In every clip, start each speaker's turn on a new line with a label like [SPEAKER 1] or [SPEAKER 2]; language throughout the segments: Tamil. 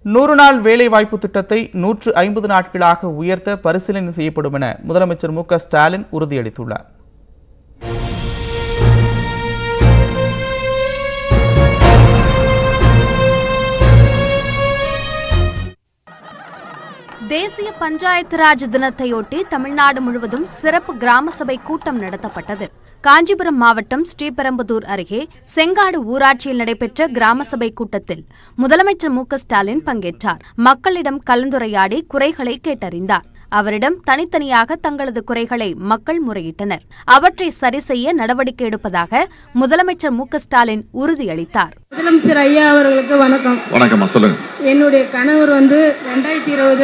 [SPEAKER 1] 100 நாள் வேலைவாய்ப்பு திட்டத்தை 150 நாட்களாக உயர்த்த பரிசீலனை செய்யப்படும் என முதலமைச்சர் மு க ஸ்டாலின் உறுதியளித்துள்ளார்.
[SPEAKER 2] தேசிய பஞ்சாயத்து ராஜ் தினத்தையொட்டி தமிழ்நாடு முழுவதும் சிறப்பு கிராம சபை கூட்டம் நடத்தப்பட்டது. காஞ்சிபுரம் மாவட்டம் ஸ்ரீபெரும்புதூர் அருகே செங்காடு ஊராட்சியில் நடைபெற்ற கிராம சபை கூட்டத்தில் முதலமைச்சர் மு க ஸ்டாலின் பங்கேற்றார். மக்களிடம் கலந்துரையாடி குறைகளை கேட்டறிந்தார். அவரிடம் தனித்தனியாக தங்களது குறைகளை மக்கள் முறையிட்டனர். அவற்றை சரி செய்ய நடவடிக்கை எடுப்பதாக முதலமைச்சர் மு க ஸ்டாலின் உறுதியளித்தார்.
[SPEAKER 3] முதலமைச்சர் ஐயா அவர்களுக்கு வணக்கம்.
[SPEAKER 4] வணக்கம். சொல்லுங்க.
[SPEAKER 3] என்னுடைய கணவர் 2020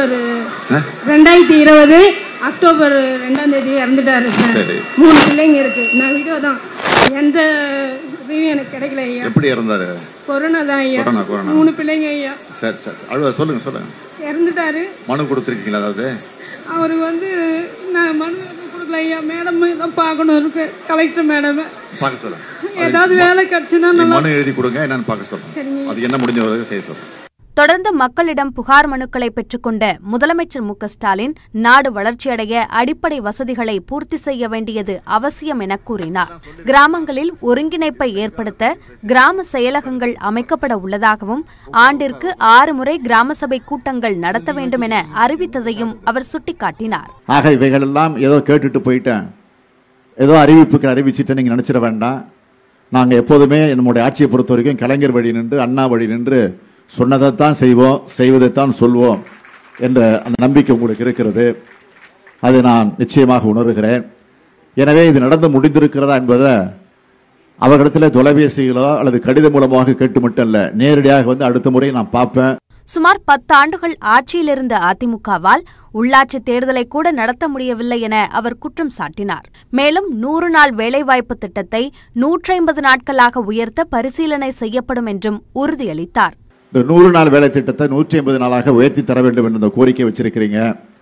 [SPEAKER 3] அக்டோபர் 2ஆம் தேதி இறந்துட்டாரு சார். 3 பிள்ளைங்க இருக்கு. நான் விடோ தான். எந்த உதவியும் எனக்கு கிடைக்கல ஐயா.
[SPEAKER 4] எப்படி இறந்தாரு?
[SPEAKER 3] கொரோனா தான் ஐயா. 3 பிள்ளைங்க ஐயா.
[SPEAKER 4] சரி சரி. அழுவ சொல்லுங்க.
[SPEAKER 3] இறந்துட்டாரு.
[SPEAKER 4] மனு கொடுத்துருக்கீங்களா? அதாவது
[SPEAKER 3] அவர் நான் மனு கொடுக்கல ஐயா. மேடம் தான் பார்க்கணும் இருக்கு. கலெக்டர் மேடம்
[SPEAKER 4] பார்க்க சொல்லுங்க.
[SPEAKER 3] ஏதாவது வேலை கிடைச்சுன்னா
[SPEAKER 4] மனு எழுதி கொடுங்க. என்னன்னு பார்க்க சொல்லுங்க. அது என்ன முடிஞ்ச செய்ய சொல்லுங்க.
[SPEAKER 2] தொடர்ந்து மக்களிடம் புகார் மனுக்களை பெற்றுக்கொண்ட முதலமைச்சர் மு க ஸ்டாலின் நாடு வளர்ச்சியடைய அடிப்படை வசதிகளை பூர்த்தி செய்ய வேண்டியது அவசியம் என கூறினார். கிராமங்களில் ஒருங்கிணைப்பை ஏற்படுத்த கிராம செயலகங்கள் அமைக்கப்பட உள்ளதாகவும் ஆண்டிற்கு 6 முறை கிராம சபை கூட்டங்கள் நடத்த வேண்டும் என அறிவித்ததையும் அவர் சுட்டிக்காட்டினார்.
[SPEAKER 5] ஆக இவைகளெல்லாம் ஏதோ கேட்டுட்டு போயிட்டேன், ஏதோ அறிவிப்புக்கு அறிவிச்சுட்டு நீங்க நினைச்சிட வேண்டாம். நாங்க எப்போதுமே நம்முடைய ஆட்சியை பொறுத்த வரைக்கும் கலைஞர் வழி நின்று, அண்ணா வழி நின்று சொன்னதைத்தான் செய்வோம், செய்வதைத்தான் சொல்வோம் என்ற அந்த நம்பிக்கை உங்களுக்கு இருக்கிறது. அதை நான் நிச்சயமாக உணர்கிறேன். எனவே இது நடந்து முடிந்திருக்கிறதா என்பதை அவர்களிடத்தில் தொலைபேசிகளோ அல்லது கடிதம் மூலமாக கேட்டு மட்டும் அல்ல, நேரடியாக அடுத்த முறை நான் பார்ப்பேன்.
[SPEAKER 2] சுமார் 10 ஆண்டுகள் ஆட்சியிலிருந்த அதிமுகவால் உள்ளாட்சி தேர்தலை கூட நடத்த முடியவில்லை என அவர் குற்றம் சாட்டினார். மேலும் 100 நாள் வேலைவாய்ப்பு திட்டத்தை 150 நாட்களாக உயர்த்த பரிசீலனை செய்யப்படும் என்றும் உறுதியளித்தார்.
[SPEAKER 5] இந்த 100 நாள் வேலை திட்டத்தை 150 நாளாக உயர்த்தி தர வேண்டும் என்ற கோரிக்கை வச்சிருக்கிறீங்க.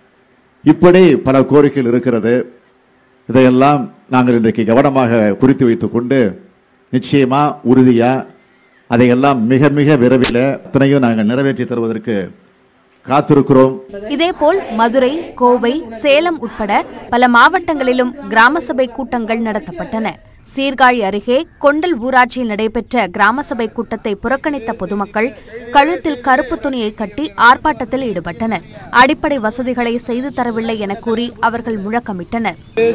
[SPEAKER 5] இப்படி பல கோரிக்கைகள் இருக்கிறது. இதையெல்லாம் நாங்கள் இன்றைக்கு கவனமாக குறித்து வைத்துக் கொண்டு நிச்சயமா உறுதியா அதையெல்லாம் மிக மிக விரைவில் அத்தனையும் நாங்கள் நிறைவேற்றி தருவதற்கு காத்திருக்கிறோம்.
[SPEAKER 2] இதேபோல் மதுரை, கோவை, சேலம் உட்பட பல மாவட்டங்களிலும் கிராம சபை கூட்டங்கள் நடத்தப்பட்டன. சீர்காழி அருகே கொண்டல் ஊராட்சியில் நடைபெற்ற கிராம சபை கூட்டத்தை புறக்கணித்த பொதுமக்கள் கழுத்தில் கருப்பு துணியை கட்டி ஆர்ப்பாட்டத்தில் ஈடுபட்டனர். அடிப்படை வசதிகளை செய்து தரவில்லை என கூறி அவர்கள் முழக்கமிட்டனர்.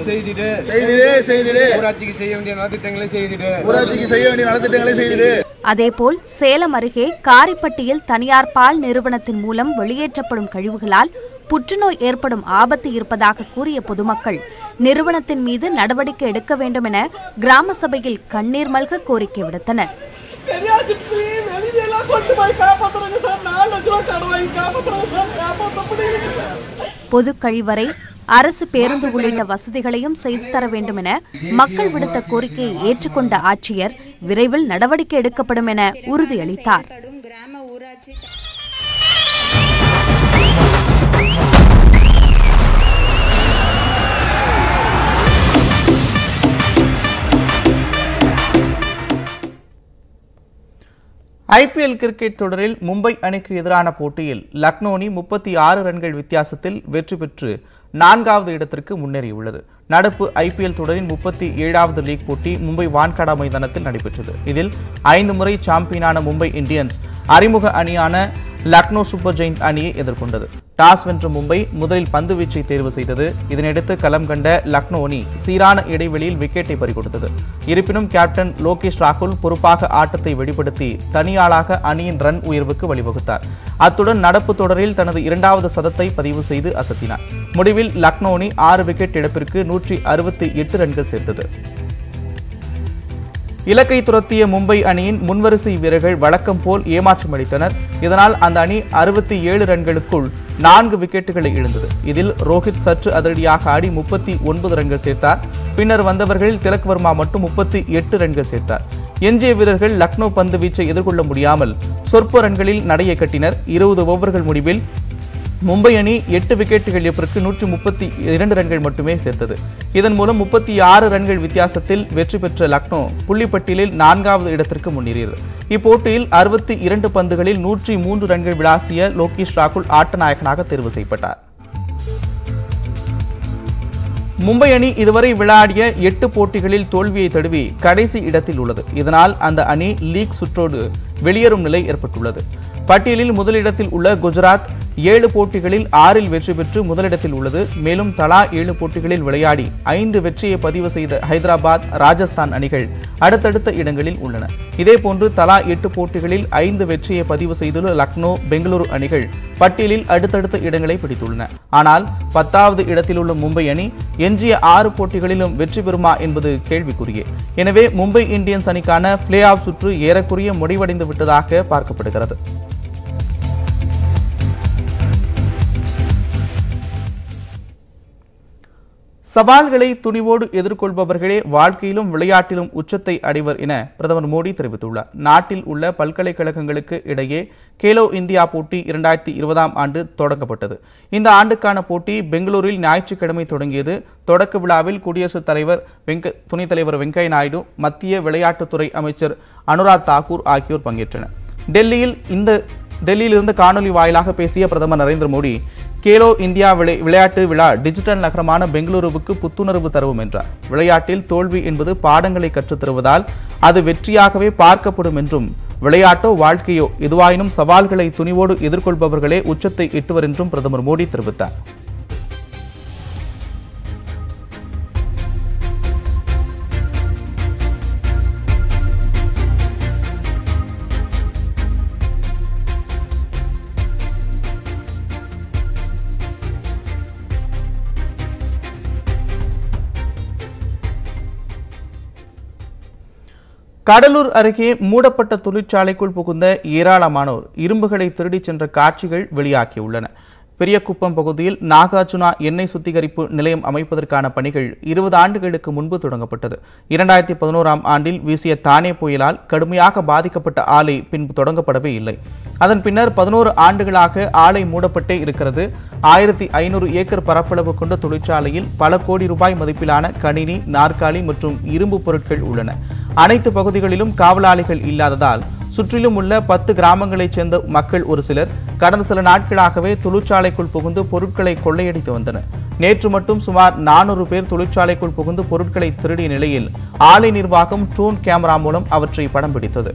[SPEAKER 2] அதேபோல் சேலம் அருகே காரிப்பட்டியில் தனியார் பால் நிறுவனத்தின் மூலம் வெளியேற்றப்படும் கழிவுகளால் புற்றுநோய் ஏற்படும் ஆபத்து இருப்பதாக கூறிய பொதுமக்கள் நிறுவனத்தின் மீது நடவடிக்கை எடுக்க வேண்டும் என கிராம சபையில் கண்ணீர் மல்க கோரிக்கை விடுத்தனர். பொது கழிவறை, அரசு பேருந்து உள்ளிட்ட வசதிகளையும் செய்து தர வேண்டும் என மக்கள் விடுத்த கோரிக்கையை ஏற்றுக்கொண்ட ஆட்சியர் விரைவில் நடவடிக்கை எடுக்கப்படும் என உறுதியளித்தார்.
[SPEAKER 1] ஐபிஎல் கிரிக்கெட் தொடரில் மும்பை அணிக்கு எதிரான போட்டியில் லக்னோ அணி 36 ரன்கள் வித்தியாசத்தில் வெற்றி பெற்று 4வது இடத்திற்கு முன்னேறியுள்ளது. நடப்பு ஐபிஎல் தொடரின் 37வது லீக் போட்டி மும்பை வான்கடா மைதானத்தில் நடைபெற்றது. இதில் 5 முறை சாம்பியனான மும்பை இந்தியன்ஸ் அறிமுக அணியான லக்னோ சூப்பர் ஜெயிண்ட் அணியை எதிர்கொண்டது. டாஸ் வென்ற மும்பை முதலில் பந்து வீச்சை தேர்வு செய்தது. இதனையடுத்து களம் கண்ட லக்னோ அணி சீரான இடைவெளியில் விக்கெட்டை பறிகொடுத்தது. இருப்பினும் கேப்டன் லோகேஷ் ராகுல் பொறுப்பாக ஆட்டத்தை வெளிப்படுத்தி தனியாளாக அணியின் ரன் உயர்வுக்கு வழிவகுத்தார். அத்துடன் நடப்பு தொடரில் தனது 2வது சதத்தை பதிவு செய்து அசத்தினார். முடிவில் லக்னோ அணி 6 விக்கெட் இழப்பிற்கு 168 ரன்கள் சேர்த்தது. இலக்கை துரத்திய மும்பை அணியின் முன்வரிசை வீரர்கள் வழக்கம் போல் ஏமாற்றமளித்தனர். இதனால் அந்த அணி 67 ரன்களுக்குள் 4 விக்கெட்டுகளை இழந்தது. இதில் ரோஹித் சற்று அதிரடியாக ஆடி 39 ரன்கள் சேர்த்தார். பின்னர் வந்தவர்களில் திலக் வர்மா மட்டும் 38 ரன்கள் சேர்த்தார். எஞ்சிய வீரர்கள் லக்னோ பந்து வீச்சை எதிர்கொள்ள முடியாமல் சொற்ப ரன்களில் நடையை கட்டினர். 20 ஓவர்கள் முடிவில் மும்பை அணி 8 விக்கெட்டுகள் இழப்பிற்கு 132 ரன்கள் மட்டுமே சேர்த்தது. இதன் மூலம் 36 ரன்கள் வித்தியாசத்தில் வெற்றி பெற்ற லக்னோ புள்ளிப்பட்டியலில் 4வது இடத்திற்கு முன்னேறியது. இப்போட்டியில் 62 பந்துகளில் 103 ரன்கள் விளாசிய லோகேஷ் ராகுல் ஆட்ட நாயகனாக தேர்வு செய்யப்பட்டார். மும்பை அணி இதுவரை விளையாடிய 8 போட்டிகளில் தோல்வியை தழுவி கடைசி இடத்தில் உள்ளது. இதனால் அந்த அணி லீக் சுற்றோடு வெளியேறும் நிலை ஏற்பட்டுள்ளது. பட்டியலில் முதலிடத்தில் உள்ள குஜராத் 7 போட்டிகளில் 6இல் வெற்றி பெற்று முதலிடத்தில் உள்ளது. மேலும் தலா 7 போட்டிகளில் விளையாடி 5 வெற்றியை பதிவு செய்த ஹைதராபாத், ராஜஸ்தான் அணிகள் அடுத்தடுத்த இடங்களில் உள்ளன. இதேபோன்று தலா 8 போட்டிகளில் 5 வெற்றியை பதிவு செய்துள்ள லக்னோ, பெங்களூரு அணிகள் பட்டியலில் அடுத்தடுத்த இடங்களை பிடித்துள்ளன. ஆனால் 10வது இடத்தில் உள்ள மும்பை அணி எஞ்சிய 6 போட்டிகளிலும் வெற்றி பெறுமா என்பது கேள்விக்குறியே. எனவே மும்பை இந்தியன்ஸ் அணிக்கான பிளே ஆஃப் சுற்று ஏறக்குறைய முடிவடைந்து விட்டதாக பார்க்கப்படுகிறது. சவால்களை துணிவோடு எதிர்கொள்பவர்களே வாழ்க்கையிலும் விளையாட்டிலும் உச்சத்தை அடைவர் என பிரதமர் மோடி தெரிவித்துள்ளார். நாட்டில் உள்ள பல்கலைக்கழகங்களுக்கு இடையே கேலோ இந்தியா போட்டி 2020ஆம் ஆண்டு தொடங்கப்பட்டது. இந்த ஆண்டுக்கான போட்டி பெங்களூரில் ஞாயிற்றுக்கிழமை தொடங்கியது. தொடக்க விழாவில் குடியரசுத் தலைவர் துணைத் தலைவர் வெங்கையா நாயுடு, மத்திய விளையாட்டுத்துறை அமைச்சர் அனுராக் தாக்கூர் ஆகியோர் பங்கேற்றனர். டெல்லியிலிருந்து காணொலி வாயிலாக பேசிய பிரதமர் நரேந்திர மோடி, கேலோ இந்தியா விளையாட்டு விழா டிஜிட்டல் நகரமான பெங்களூருவுக்கு புத்துணர்வு தரும் என்றார். விளையாட்டில் தோல்வி என்பது பாடங்களை கற்றுத் தருவதால் அது வெற்றியாகவே பார்க்கப்படும் என்றும், விளையாட்டோ வாழ்க்கையோ எதுவாயினும் சவால்களை துணிவோடு எதிர்கொள்பவர்களே உச்சத்தை எட்டுவர் என்றும் பிரதமர் மோடி தெரிவித்தார். கடலூர் அருகே மூடப்பட்ட தொழிற்சாலைக்குள் புகுந்த ஏராளமானோர் இரும்புகளை திருடிச் சென்ற காட்சிகள் வெளியாகியுள்ளன. பெரியகுப்பம் பகுதியில் நாகார்ஜுனா எண்ணெய் சுத்திகரிப்பு நிலையம் அமைப்பதற்கான பணிகள் 20 ஆண்டுகளுக்கு முன்பு தொடங்கப்பட்டது. 2011ஆம் ஆண்டில் வீசிய தானே புயலால் கடுமையாக பாதிக்கப்பட்ட ஆலை பின்பு தொடங்கப்படவே இல்லை. அதன் பின்னர் 11 ஆண்டுகளாக ஆலை மூடப்பட்டே இருக்கிறது. 1500 ஏக்கர் பரப்பளவு கொண்ட தொழிற்சாலையில் பல கோடி ரூபாய் மதிப்பிலான கணினி, நாற்காலி மற்றும் இரும்பு பொருட்கள் உள்ளன. அனைத்து பகுதிகளிலும் காவலாளிகள் இல்லாததால் சுற்றிலும் உள்ள 10 கிராமங்களைச் சேர்ந்த மக்கள் ஒரு சிலர் கடந்த சில நாட்களாகவே தொழிற்சாலைக்குள் புகுந்து பொருட்களை கொள்ளையடித்து வந்தனர். நேற்று மட்டும் சுமார் 400 பேர் தொழிற்சாலைக்குள் புகுந்து பொருட்களை திருடிய நிலையில் ஆலை நிர்வாகம் ட்ரோன் கேமரா மூலம் அவற்றை படம் பிடித்தது.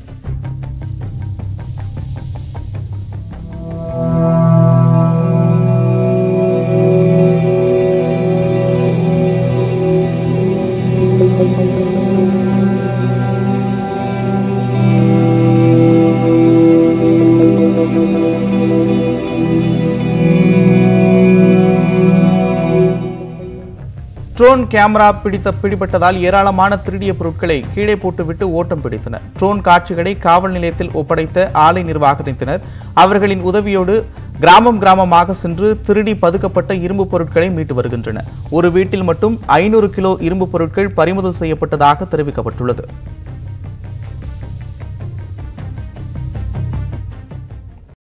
[SPEAKER 1] ட்ரோன் கேமரா பிடிபட்டதால் ஏராளமான திருடிய பொருட்களை கீழே போட்டுவிட்டு ஓட்டம் பிடித்தனர். ட்ரோன் காட்சிகளை காவல் நிலையத்தில் ஒப்படைத்த ஆலை நிர்வாகத்தினர் அவர்களின் உதவியோடு கிராமமாக சென்று திருடி பதுக்கப்பட்ட இரும்பு பொருட்களை மீட்டு வருகின்றனர். ஒரு வீட்டில் மட்டும் 500 கிலோ இரும்பு பொருட்கள் பறிமுதல் செய்யப்பட்டதாக தெரிவிக்கப்பட்டுள்ளது.